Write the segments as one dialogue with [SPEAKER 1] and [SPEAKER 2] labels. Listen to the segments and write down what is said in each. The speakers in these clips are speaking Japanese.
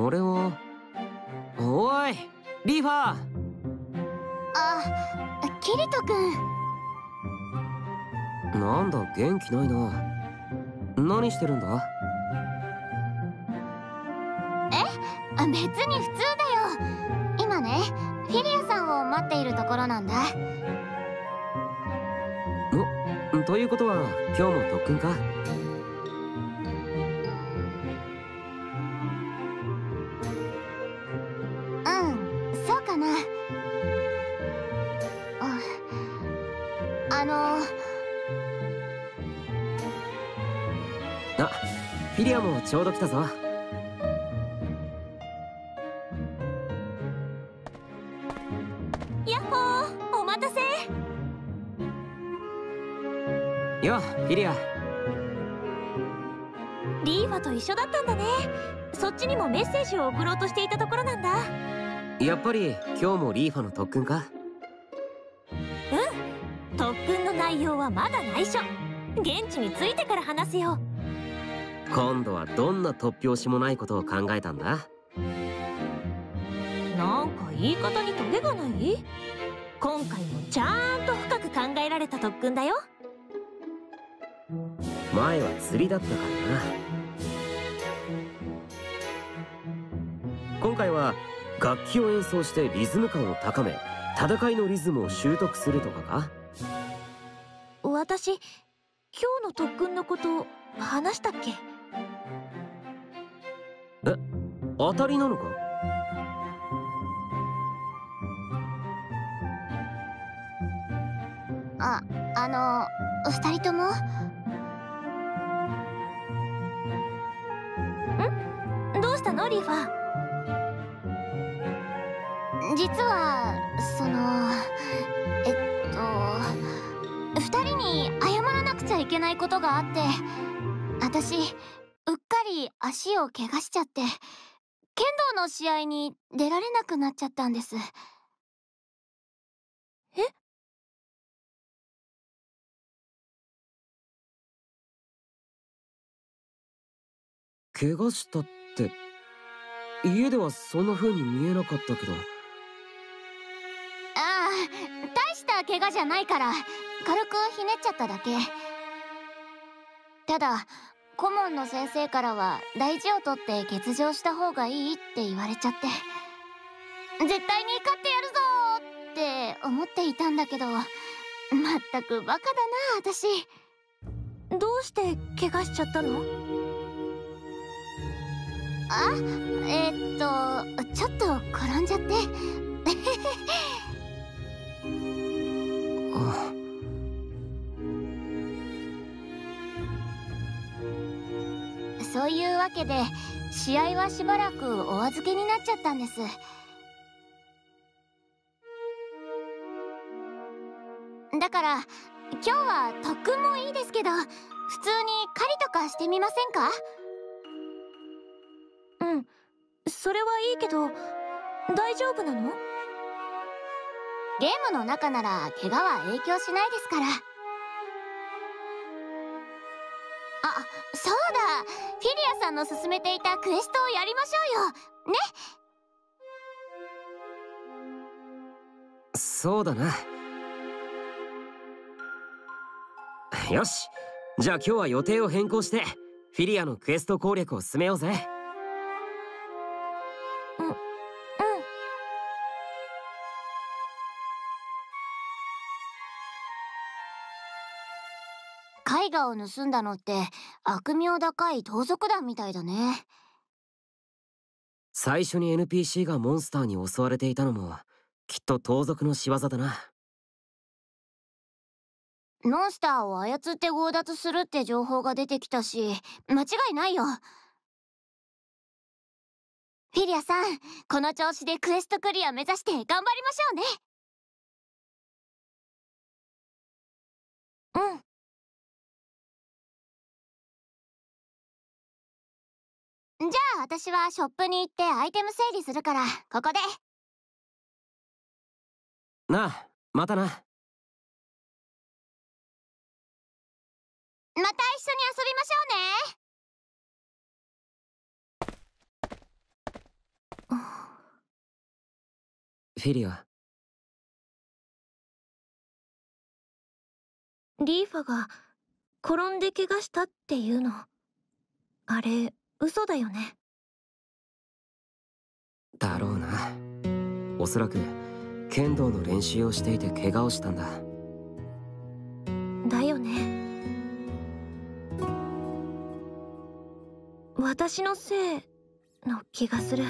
[SPEAKER 1] れは。おいリーファー。
[SPEAKER 2] キリト君。
[SPEAKER 1] なんだ元気ないな。何してるんだ？
[SPEAKER 2] 別に普通だよ。今ね、フィリアさんを待っているところなんだ。
[SPEAKER 1] ということは今日も特訓か？
[SPEAKER 2] そうかな。
[SPEAKER 1] フィリアもちょうど来たぞ。
[SPEAKER 2] やっほー、お待たせ。
[SPEAKER 1] よフィリア。
[SPEAKER 2] リーファと一緒だったんだね。そっちにもメッセージを送ろうとしていたところなんだ。
[SPEAKER 1] やっぱり今日もリーファの特訓か？
[SPEAKER 2] 特訓の内容はまだ内緒。現地に着いてから話すよ。
[SPEAKER 1] 今度はどんな突拍子もないことを考えたんだ？
[SPEAKER 2] なんか言い方にトゲがない？今回もちゃんと深く考えられた特訓だよ。
[SPEAKER 1] 前は釣りだったからな。今回は楽器を演奏してリズム感を高め、戦いのリズムを習得するとかか？
[SPEAKER 2] 私、今日の特訓のこと話したっけ？
[SPEAKER 1] 当たりなのか？
[SPEAKER 2] 二人とも？どうしたのリーファ？実は二人に謝らなくちゃいけないことがあって、私うっかり足を怪我しちゃって剣道の試合に出られなくなっちゃったんです。
[SPEAKER 1] 怪我したって、家ではそんな風に見えなかったけど。
[SPEAKER 2] 大した怪我じゃないから軽くひねっちゃっただけ。ただ顧問の先生からは大事をとって欠場した方がいいって言われちゃって、絶対に勝ってやるぞーって思っていたんだけど、まったくバカだな私。どうして怪我しちゃったの？ちょっと転んじゃって。そういうわけで試合はしばらくお預けになっちゃったんです。だから今日は特訓もいいですけど、普通に狩りとかしてみませんか？それはいいけど大丈夫なの？ゲームの中なら怪我は影響しないですから。そうだ、フィリアさんの勧めていたクエストをやりましょうよね。
[SPEAKER 1] そうだな。よし、じゃあ今日は予定を変更してフィリアのクエスト攻略を進めようぜ。
[SPEAKER 2] 絵画を盗んだのって悪名高い盗賊団みたいだね。
[SPEAKER 1] 最初に NPC がモンスターに襲われていたのもきっと盗賊の仕業だな。
[SPEAKER 2] モンスターを操って強奪するって情報が出てきたし、間違いないよ。フィリアさん、この調子でクエストクリア目指して頑張りましょうね。じゃあ私はショップに行ってアイテム整理するから、ここで。
[SPEAKER 1] なあ、またな。
[SPEAKER 2] また一緒に遊びましょうね。
[SPEAKER 1] フィリア。
[SPEAKER 3] リーファが転んで怪我したっていうの、あれ嘘だよね。
[SPEAKER 1] だろうな。おそらく剣道の練習をしていて怪我をしたんだ。
[SPEAKER 3] だよね。私のせいの気がする。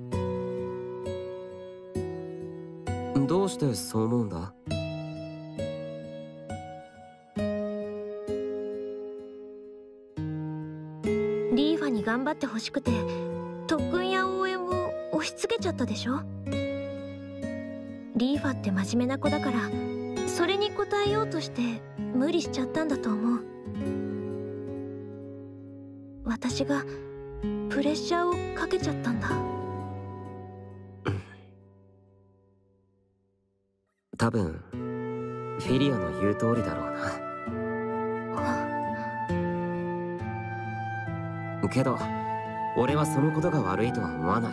[SPEAKER 1] どうしてそう思うんだ？
[SPEAKER 3] リーファに頑張ってほしくて特訓や応援を押し付けちゃったでしょ。リーファって真面目な子だから、それに応えようとして無理しちゃったんだと思う。私がプレッシャーをかけちゃったんだ。
[SPEAKER 1] 多分フィリアの言う通りだろうな。けど俺はそのことが悪いとは思わない。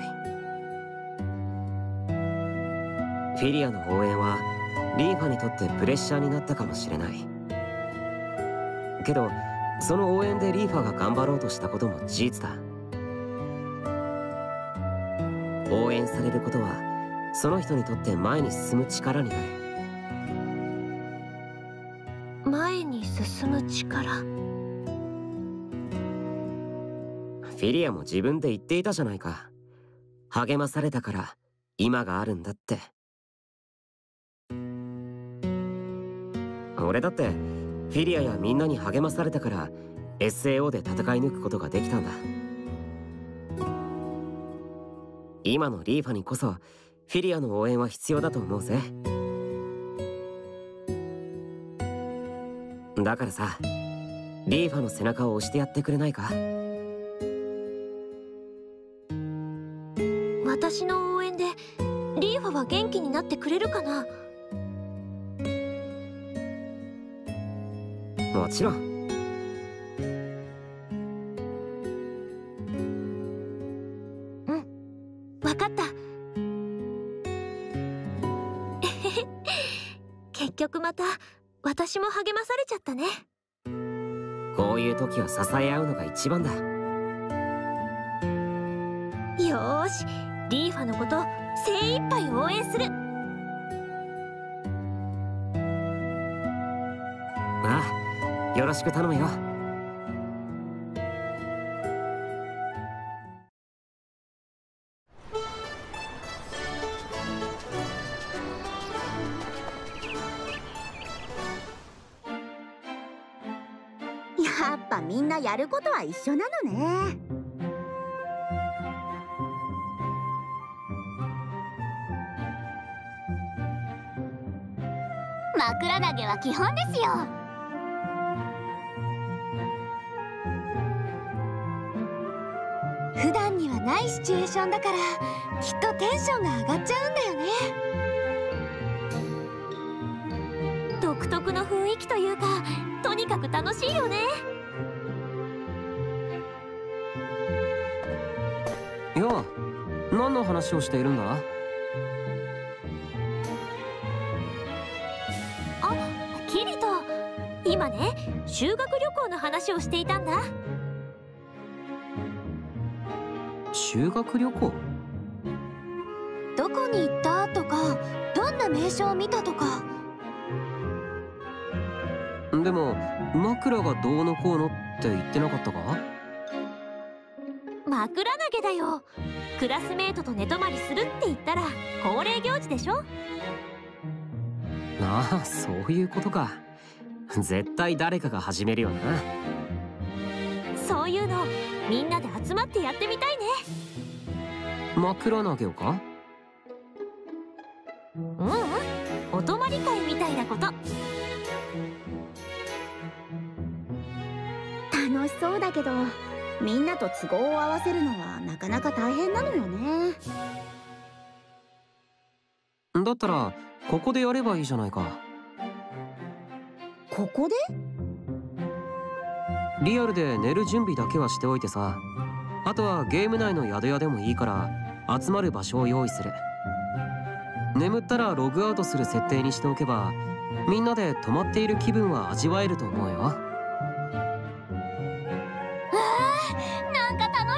[SPEAKER 1] フィリアの応援はリーファにとってプレッシャーになったかもしれない。けどその応援でリーファが頑張ろうとしたことも事実だ。応援されることはその人にとって前に進む力になる。
[SPEAKER 3] 前に進む力。
[SPEAKER 1] フィリアも自分で言っていたじゃないか。励まされたから今があるんだって。俺だってフィリアやみんなに励まされたから SAO で戦い抜くことができたんだ。今のリーファにこそフィリアの応援は必要だと思うぜ。だからさ、リーファの背中を押してやってくれないか？
[SPEAKER 3] 私の応援でリーファは元気になってくれるかな？
[SPEAKER 1] もちろん。
[SPEAKER 3] うん、分かった。結局また私も励まされちゃったね。
[SPEAKER 1] こういう時は支え合うのが一番だ。
[SPEAKER 3] よーし、リーファのこと精一杯応援する。
[SPEAKER 1] ああ、よろしく頼むよ。
[SPEAKER 4] やっぱみんなやることは一緒なのね。
[SPEAKER 2] 枕投げは基本ですよ。普段にはないシチュエーションだからきっとテンションが上がっちゃうんだよね。
[SPEAKER 3] 独特の雰囲気というか、とにかく楽しいよね。
[SPEAKER 1] いや、何の話をしているんだ？
[SPEAKER 3] あ、キリト、今ね、修学旅行の話をしていたんだ。
[SPEAKER 1] 修学旅行？
[SPEAKER 2] どこに行ったとか、どんな名所を見たとか。
[SPEAKER 1] でも枕がどうのこうのって言ってなかったか？
[SPEAKER 3] 枕投げだよ。クラスメートと寝泊まりするって言ったら恒例行事でしょ。
[SPEAKER 1] ああ、そういうことか。絶対誰かが始めるよな。
[SPEAKER 3] そういうのみんなで集まってやってみたいね。
[SPEAKER 1] 枕投げをか？
[SPEAKER 3] お泊まり会みたいなこと。
[SPEAKER 4] 楽しそうだけど、みんなと都合を合わせるのはなかなか大変なのよね。
[SPEAKER 1] だったらここでやればいいじゃないか。
[SPEAKER 4] ここで？
[SPEAKER 1] リアルで寝る準備だけはしておいてさ、あとはゲーム内の宿屋でもいいから集まる場所を用意する。 眠ったらログアウトする設定にしておけば、みんなで泊まっている気分は味わえると思うよ。
[SPEAKER 2] なんか楽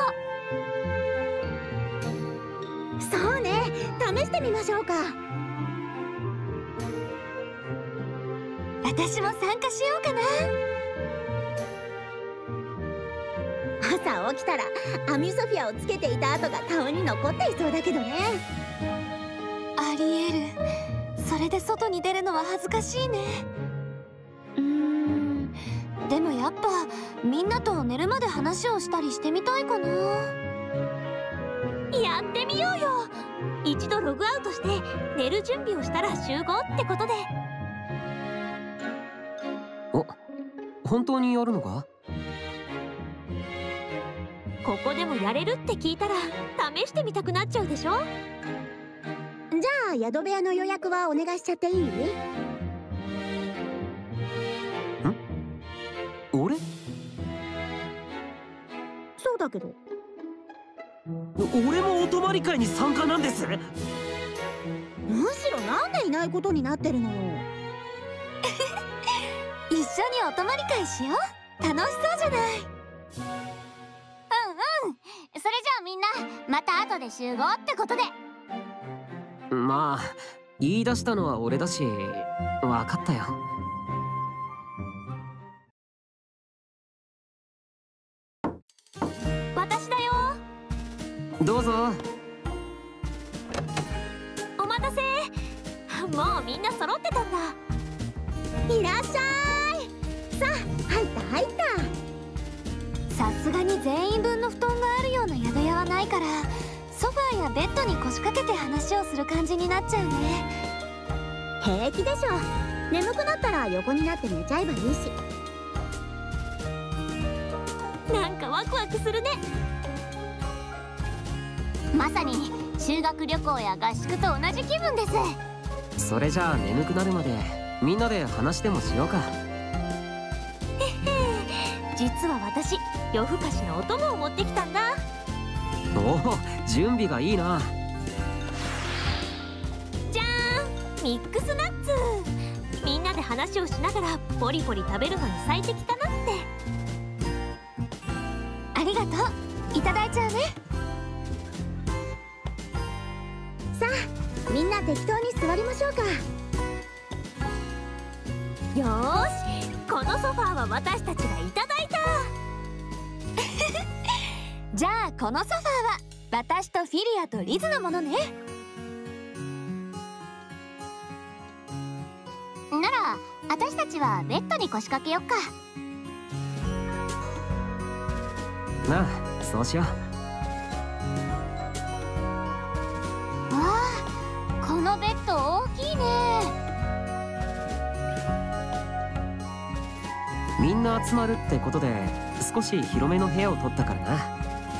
[SPEAKER 2] しそう。
[SPEAKER 4] そうね、試してみましょうか。
[SPEAKER 2] 私も参加しようかな。
[SPEAKER 4] 朝起きたらアミソフィアをつけていた跡が顔に残っていそうだけどね。
[SPEAKER 2] ありえる。それで外に出るのは恥ずかしいね。でもやっぱみんなと寝るまで話をしたりしてみたいかな。
[SPEAKER 3] やってみようよ。一度ログアウトして寝る準備をしたら集合ってことで。
[SPEAKER 1] お、本当にやるのか？
[SPEAKER 3] ここでもやれるって聞いたら試してみたくなっちゃうでしょ。
[SPEAKER 4] じゃあ宿部屋の予約はお願いしちゃっていい？
[SPEAKER 1] 俺？
[SPEAKER 4] そうだけど。
[SPEAKER 1] 俺もお泊まり会に参加なんです。
[SPEAKER 4] むしろなんでいないことになってるのよ。
[SPEAKER 2] 一緒にお泊まり会しよう。楽しそうじゃない。それじゃあみんなまた後で集合ってことで。
[SPEAKER 1] まあ言い出したのは俺だし、分かったよ。
[SPEAKER 3] 私だよ。
[SPEAKER 1] どうぞ。
[SPEAKER 3] お待たせ。もうみんな揃ってたんだ。
[SPEAKER 4] いらっしゃい。さあ入った入った。
[SPEAKER 2] さすがに全員分の布団があるような宿屋はないから、ソファーやベッドに腰掛けて話をする感じになっちゃうね。
[SPEAKER 4] 平気でしょ。眠くなったら横になって寝ちゃえばいいし。
[SPEAKER 3] なんかワクワクするね。
[SPEAKER 2] まさに修学旅行や合宿と同じ気分です。
[SPEAKER 1] それじゃあ眠くなるまでみんなで話でもしようか。
[SPEAKER 3] 実は私夜更かしのお供を持ってきたんだ。
[SPEAKER 1] おお、準備がいいな。
[SPEAKER 3] じゃーん、ミックスナッツ。みんなで話をしながらポリポリ食べるのに最適かなって。
[SPEAKER 2] ありがとう。いただいちゃうね。
[SPEAKER 4] さあみんな適当に座りましょうか。
[SPEAKER 3] よーし、このソファーは私たちがいただいた。
[SPEAKER 2] じゃあこのソファーは私とフィリアとリズのものね。なら私たちはベッドに腰掛けよっか。
[SPEAKER 1] なあ、そうしよう。
[SPEAKER 2] わあ、このベッド大きいね。
[SPEAKER 1] みんな集まるってことで少し広めの部屋を取ったからな。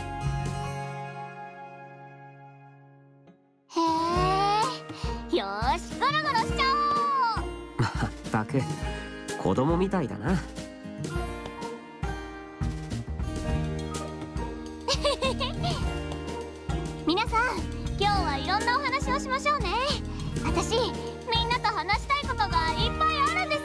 [SPEAKER 2] へえ、よーしゴロゴロしちゃおう。
[SPEAKER 1] まったく子供みたいだな。
[SPEAKER 2] 皆さん今日はいろんなお話をしましょうね。私みんなと話したいことがいっぱいあるんです。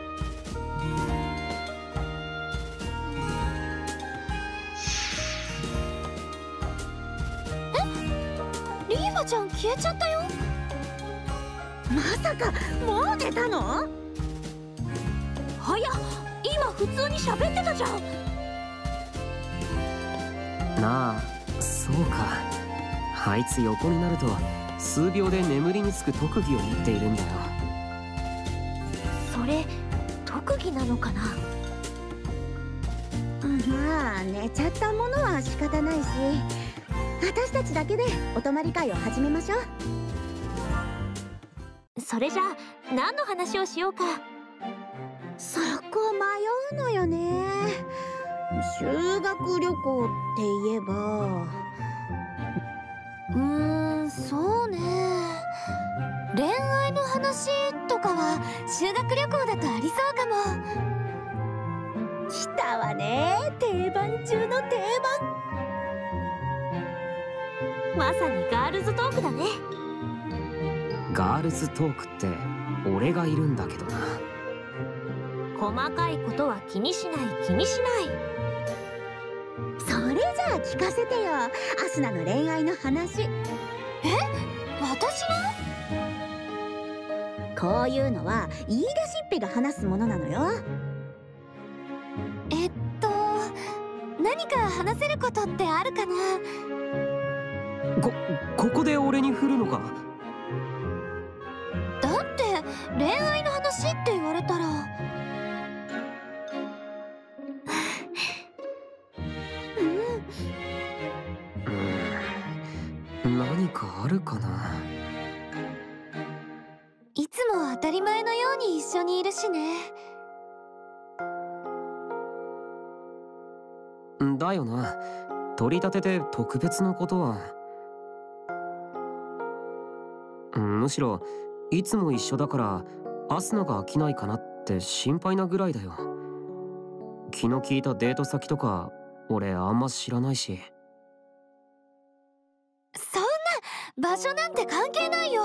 [SPEAKER 2] リーファちゃん消えちゃったよ。
[SPEAKER 4] まさかもう寝たの？
[SPEAKER 3] はや、今普通に喋ってたじゃん。
[SPEAKER 1] なあ、そうか。あいつ横になると数秒で眠りにつく特技を持っているんだよ。
[SPEAKER 3] それ特技なのかな。
[SPEAKER 4] まあ寝ちゃったものは仕方ないし、私たちだけでお泊まり会を始めましょう。
[SPEAKER 3] それじゃあ何の話をしようか。
[SPEAKER 4] そこ迷うのよね。修学旅行って言えば、
[SPEAKER 2] そうね。恋愛の話とかは修学旅行だとありそうかも。
[SPEAKER 4] 来たわね、定番中の定
[SPEAKER 3] まさにガールズトークだね。
[SPEAKER 4] 番。
[SPEAKER 1] ガールズトークって俺がいるんだけどな。
[SPEAKER 3] 細かいことは気にしない気にしない。
[SPEAKER 4] それじゃあ聞かせてよ、アスナの恋愛の話。
[SPEAKER 2] 私の？
[SPEAKER 4] こういうのは言い出しっぺが話すものなのよ。
[SPEAKER 2] 何か話せることってあるかな？
[SPEAKER 1] ここで俺に振るのか？
[SPEAKER 2] だって恋愛の話って言われたら
[SPEAKER 1] 何かあるかな。
[SPEAKER 2] いつも当たり前のように一緒にいるしね。
[SPEAKER 1] だよな。取り立てて特別なことは。むしろいつも一緒だからアスナが飽きないかなって心配なぐらいだよ。気の利いたデート先とか俺あんま知らないし。
[SPEAKER 2] そんな場所なんて関係ないよ。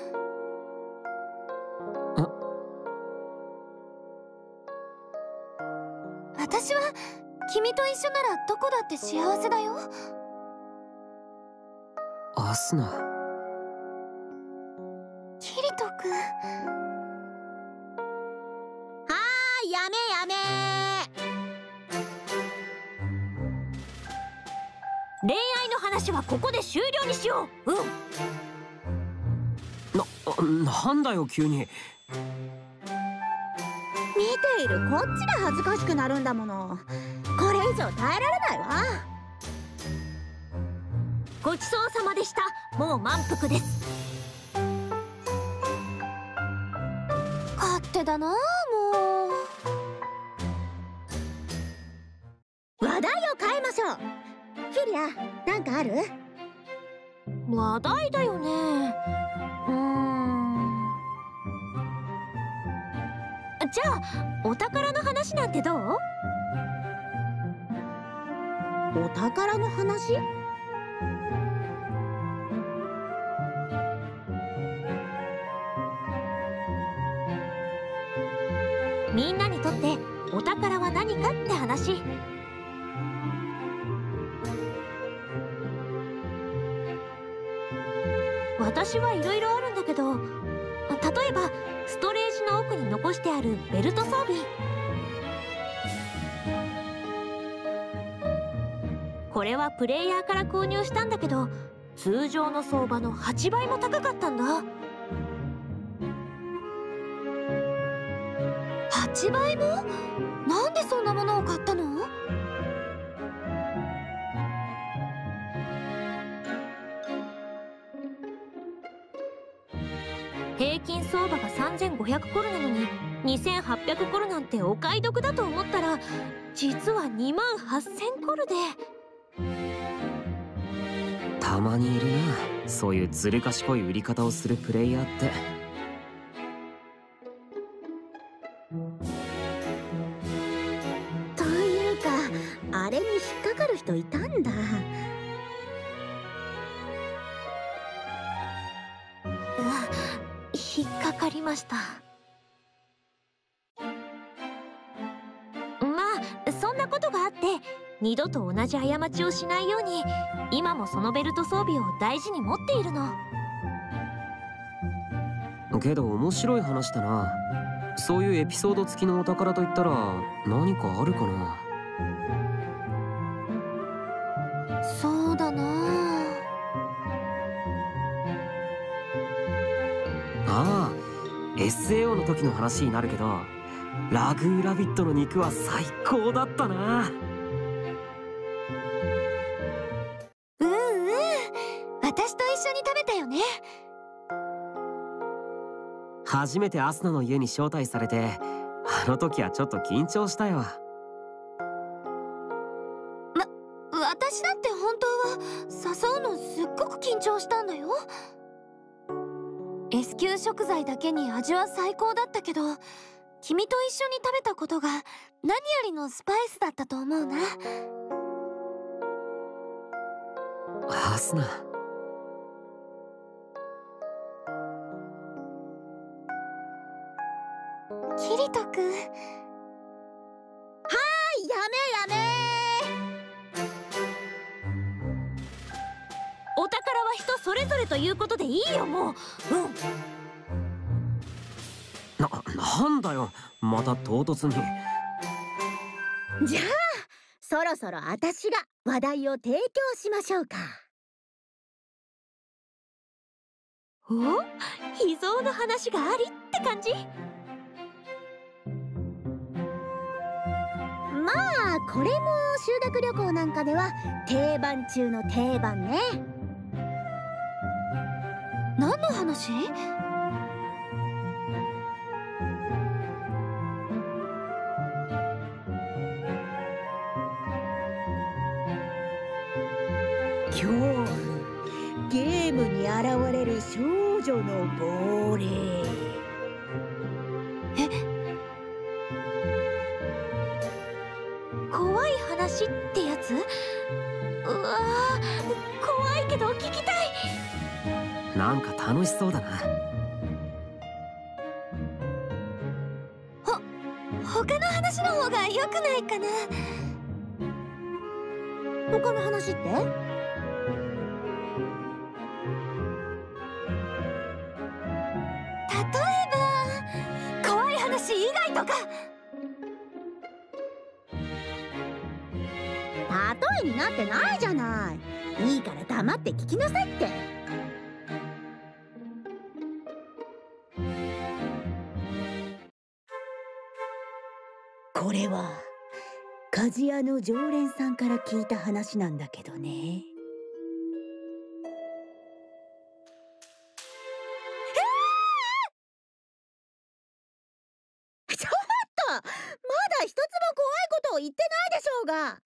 [SPEAKER 2] 私は君と一緒ならどこだって幸せだよ。
[SPEAKER 1] アスナ。
[SPEAKER 2] キリト君。
[SPEAKER 4] やめ
[SPEAKER 3] 恋愛の話はここで終了にしよう。
[SPEAKER 1] なんだよ急に。
[SPEAKER 4] 見ているこっちが恥ずかしくなるんだもの。これ以上耐えられないわ。
[SPEAKER 3] ごちそうさまでした。もう満腹です。
[SPEAKER 2] 勝手だなも
[SPEAKER 4] う。話題を変えましょう。フィリア、なんかある？
[SPEAKER 3] 話題だよね。じゃあお宝の話なんてどう？
[SPEAKER 4] お宝の話？
[SPEAKER 3] みんなにとってお宝は何かって話。私はいろいろあるんだけど、例えばストレージの奥に残してあるベルト装備。これはプレイヤーから購入したんだけど、通常の相場の8倍も高かったんだ。
[SPEAKER 2] 8倍も？なんでそんなものを買ったの？
[SPEAKER 3] 平均相場が3500コルなのに2800コルなんてお買い得だと思ったら、実は28000コルで。
[SPEAKER 1] たまにいるな、そういうずる賢い売り方をするプレイヤーって。
[SPEAKER 4] というか、あれに引っかかる人いたんだ。
[SPEAKER 3] 引っかかりました。まあそんなことがあって、二度と同じ過ちをしないように今もそのベルト装備を大事に持っているの。
[SPEAKER 1] けど面白い話だな。そういうエピソード付きのお宝といったら何かあるかな。
[SPEAKER 2] そうだな
[SPEAKER 1] ああ、SAO の時の話になるけど、ラグーラビットの肉は最高だったな。
[SPEAKER 2] 私と一緒に食べたよね。
[SPEAKER 1] 初めてアスナの家に招待されて、あの時はちょっと緊張したよ。
[SPEAKER 2] 私だって本当は誘うのすっごく緊張したんだよ。S 級食材だけに味は最高だったけど、君と一緒に食べたことが何よりのスパイスだったと思うな。
[SPEAKER 1] アスナ。
[SPEAKER 4] とく。はい、やめやめ。
[SPEAKER 3] お宝は人それぞれということでいいよ、もう。
[SPEAKER 1] なんだよ、また唐突に。
[SPEAKER 4] じゃあそろそろ私が話題を提供しましょうか。
[SPEAKER 3] お、秘蔵の話がありって感じ。
[SPEAKER 4] まあこれも修学旅行なんかでは定番中の定番ね。
[SPEAKER 3] 何の話？
[SPEAKER 4] 恐怖、ゲームに現れる少女の亡霊。
[SPEAKER 3] 怖い話ってやつ？うわー、怖いけど聞きたい。
[SPEAKER 1] なんか楽しそうだな。
[SPEAKER 3] 他の話の方が良くないかな。
[SPEAKER 4] 他の話って？
[SPEAKER 3] 例えば怖い話以外とか。
[SPEAKER 4] 例えになってないじゃない。いいから黙って聞きなさいって。これは鍛冶屋の常連さんから聞いた話なんだけどね。ちょっと、まだ一つも怖いことを言ってないでしょうが。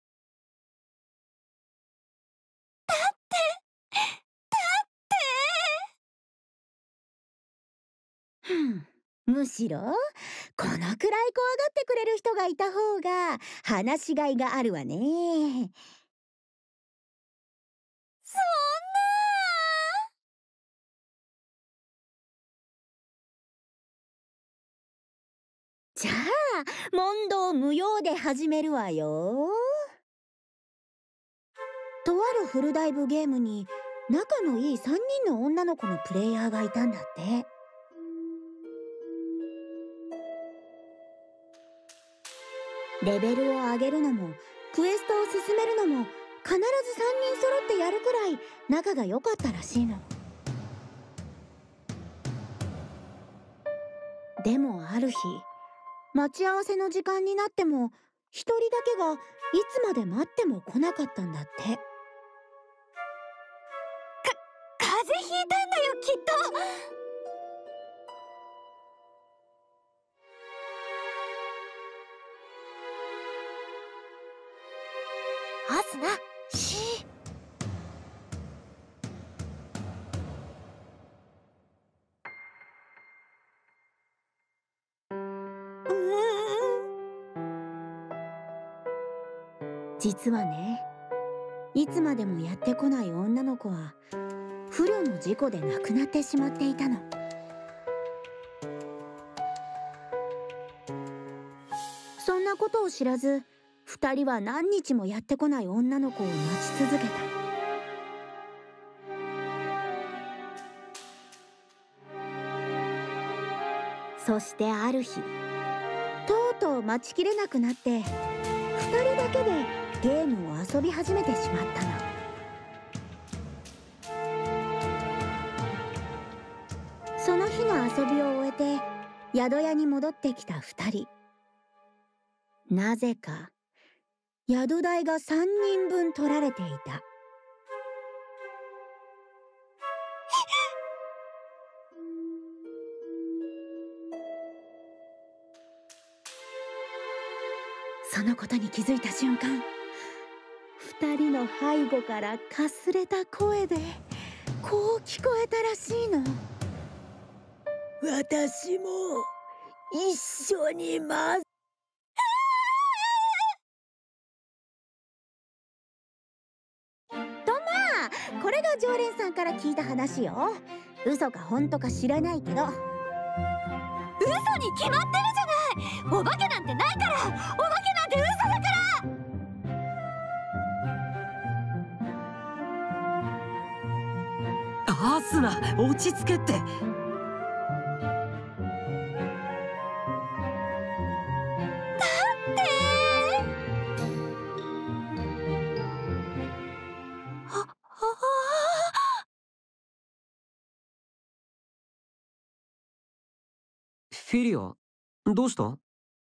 [SPEAKER 4] むしろこのくらい怖がってくれる人がいた方が話しがいがあるわね。
[SPEAKER 3] そん
[SPEAKER 4] じゃあ問答無用で始めるわよ。とあるフルダイブゲームに仲のいい3人の女の子のプレイヤーがいたんだって。レベルを上げるのもクエストを進めるのも必ず3人揃ってやるくらい仲が良かったらしいの。でもある日、待ち合わせの時間になっても一人だけがいつまで待っても来なかったんだって。
[SPEAKER 3] 風邪ひいたんだよ、きっと。アスナ、シー。
[SPEAKER 4] 実はね、いつまでもやってこない女の子は不慮の事故で亡くなってしまっていたの。そんなことを知らず2人は何日もやってこない女の子を待ち続けた。そしてある日、とうとう待ちきれなくなって2人だけでゲームを遊び始めてしまったの。その日の遊びを終えて宿屋に戻ってきた2人。なぜか宿代が3人分取られていた。そのことに気づいた瞬間、2人の背後からかすれた声でこう聞こえたらしいの。私も一緒にます。とまあ、これが常連さんから聞いた話よ。嘘か本当か知らないけど。
[SPEAKER 3] 嘘に決まってるじゃない。 お化けなんてないから。お化けなんて嘘だから。
[SPEAKER 1] アスナ、落ち着けって。フィリア、どうした？後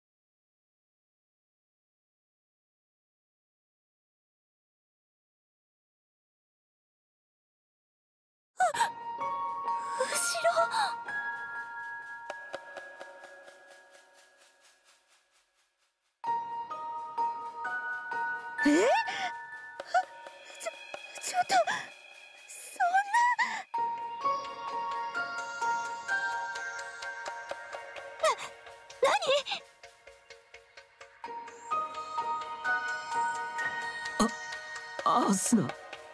[SPEAKER 1] ろ。
[SPEAKER 4] ちょっと、そんな。
[SPEAKER 1] アスナ、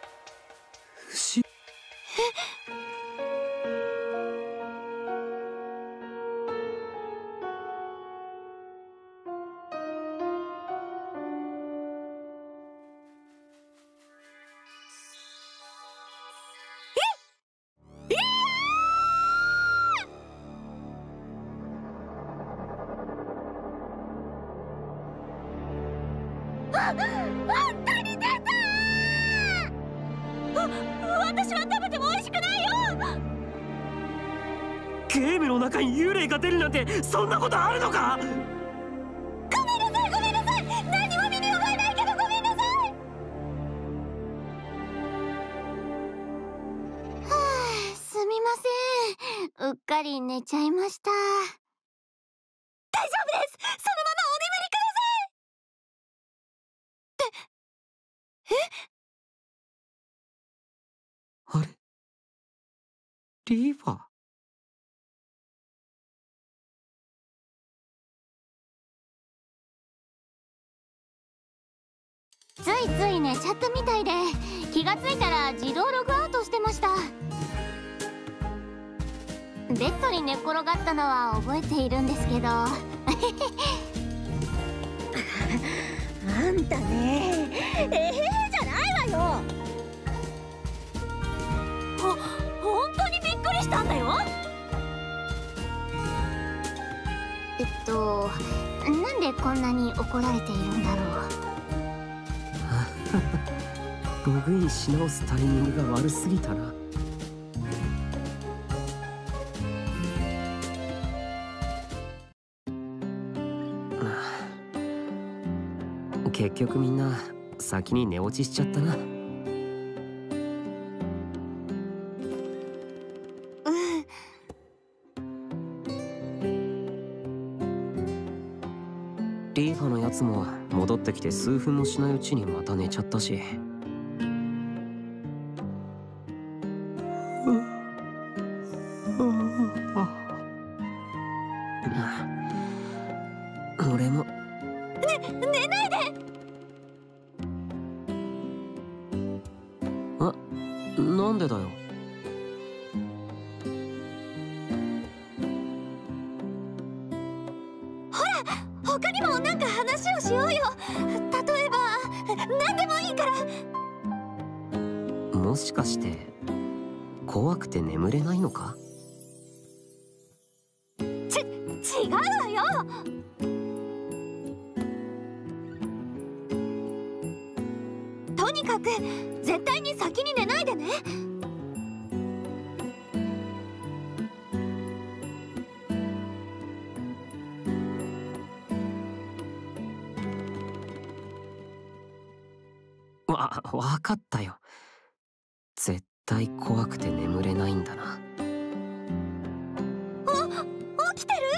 [SPEAKER 3] 私は食べても美味しくないよ。
[SPEAKER 1] ゲームの中に幽霊が出るなんて、そんなことあるのか？
[SPEAKER 3] ごめんなさい、ごめんなさい。何も身に覚えないけどごめんなさい。
[SPEAKER 2] はあ、すみません。うっかり寝ちゃいました。
[SPEAKER 3] 大丈夫です。そのままお眠りください。
[SPEAKER 1] あれ？リーファー？
[SPEAKER 2] ついつい寝ちゃったみたいで、気がついたら自動ログアウトしてました。ベッドに寝っ転がったのは覚えているんですけど
[SPEAKER 4] あんたね、じゃないわよ。
[SPEAKER 3] 本当にびっくりしたんだよ。
[SPEAKER 2] なんでこんなに怒られているんだろう。
[SPEAKER 1] ログインし直すタイミングが悪すぎたな。結局みんな先に寝落ちしちゃったな。リーファのやつも戻ってきて数分もしないうちにまた寝ちゃったし。俺も
[SPEAKER 3] 寝ないで。
[SPEAKER 1] なんでだよ。
[SPEAKER 3] ほら、他にもなんか話をしようよ。例えば何でもいいから。
[SPEAKER 1] もしかして怖くて眠れないのか？
[SPEAKER 3] 違うわよ。とにかく絶対に先に寝ないでね。
[SPEAKER 1] わかったよ。絶対怖くて眠れないんだな。
[SPEAKER 3] 起きてる？